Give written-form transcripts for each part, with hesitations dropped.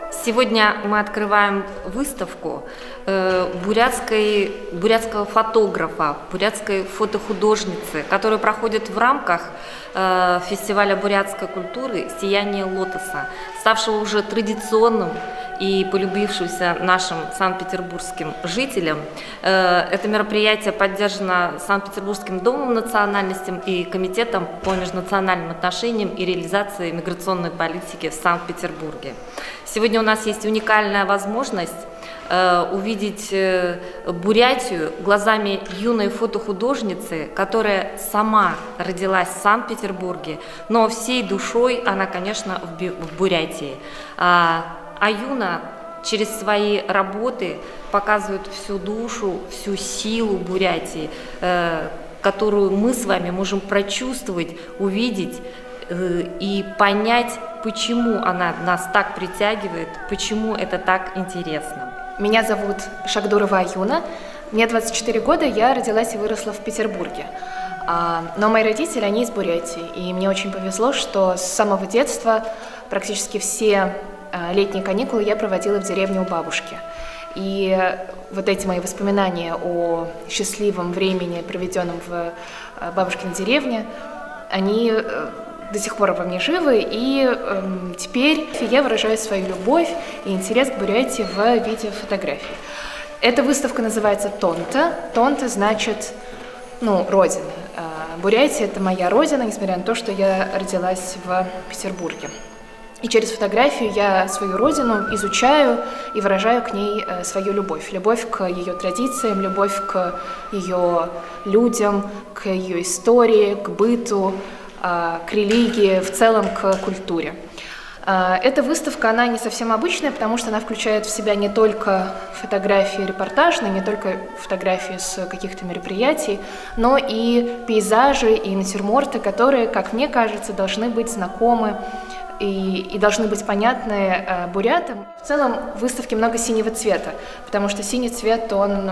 Сегодня мы открываем выставку бурятского фотографа, бурятской фотохудожницы, которая проходит в рамках фестиваля бурятской культуры «Сияние лотоса», ставшего уже традиционным и полюбившимся нашим санкт-петербургским жителям. Это мероприятие поддержано Санкт-Петербургским домом национальностям и Комитетом по межнациональным отношениям и реализации миграционной политики в Санкт-Петербурге. Сегодня у нас есть уникальная возможность увидеть Бурятию глазами юной фотохудожницы, которая сама родилась в Санкт-Петербурге, но всей душой она, конечно, в Бурятии. Юна через свои работы показывает всю душу, всю силу Бурятии, которую мы с вами можем прочувствовать, увидеть и понять, почему она нас так притягивает, почему это так интересно. Меня зовут Шагдурова Аюна, мне 24 года, я родилась и выросла в Петербурге. Но мои родители, они из Бурятии, и мне очень повезло, что с самого детства практически все летние каникулы я проводила в деревне у бабушки. И вот эти мои воспоминания о счастливом времени, проведенном в бабушкиной деревне, они до сих пор во мне живы, и теперь я выражаю свою любовь и интерес к Бурятии в виде фотографий. Эта выставка называется «Тонта». «Тонта» значит, родина. Бурятия – это моя родина, несмотря на то, что я родилась в Петербурге. И через фотографию я свою родину изучаю и выражаю к ней свою любовь. Любовь к ее традициям, любовь к ее людям, к ее истории, к быту, к религии, в целом к культуре. Эта выставка, она не совсем обычная, потому что она включает в себя не только фотографии репортажные, не только фотографии с каких-то мероприятий, но и пейзажи, и натюрморты, которые, как мне кажется, должны быть знакомы и должны быть понятны бурятам. В целом в выставке много синего цвета, потому что синий цвет, он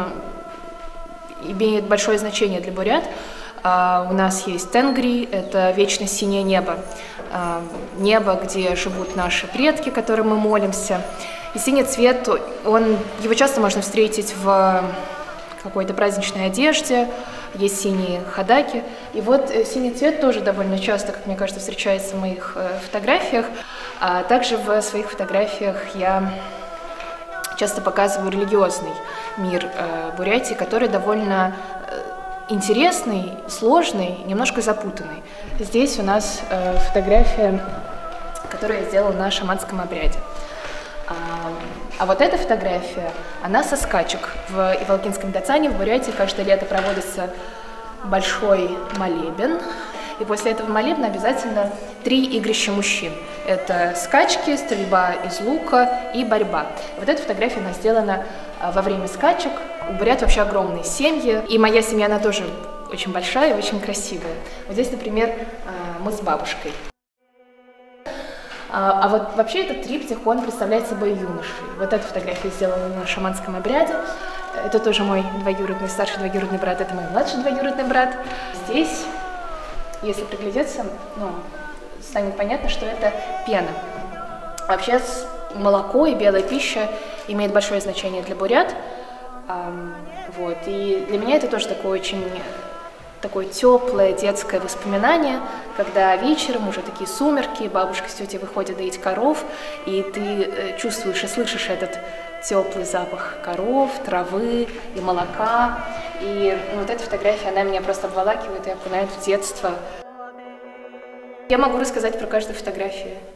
имеет большое значение для бурят. У нас есть тенгри, это вечно синее небо, небо, где живут наши предки, которым мы молимся. И синий цвет, его часто можно встретить в какой-то праздничной одежде, есть синие хадаки. И вот синий цвет тоже довольно часто, как мне кажется, встречается в моих фотографиях. А также в своих фотографиях я часто показываю религиозный мир Бурятии, который довольно интересный, сложный, немножко запутанный. Здесь у нас фотография, которую я сделала на шаманском обряде. А вот эта фотография, она со скачек. В Иволгинском Дацане, в Бурятии, каждое лето проводится большой молебен. И после этого молебна обязательно 3 игрища мужчин. Это скачки, стрельба из лука и борьба. Вот эта фотография, она сделана во время скачек. У бурят вообще огромные семьи, и моя семья, она тоже очень большая и очень красивая. Вот здесь, например, мы с бабушкой. А вот вообще этот триптих, он представляет собой юношей. Вот эта фотография сделана на шаманском обряде. Это тоже мой старший двоюродный брат, это мой младший двоюродный брат. Здесь, если приглядеться, станет понятно, что это пена. Вообще молоко и белая пища имеют большое значение для бурят. И для меня это тоже такое теплое детское воспоминание, когда вечером уже такие сумерки, бабушка с тетей выходят доить коров, и ты чувствуешь и слышишь этот теплый запах коров, травы и молока. И вот эта фотография, она меня просто обволакивает и окунает в детство. Я могу рассказать про каждую фотографию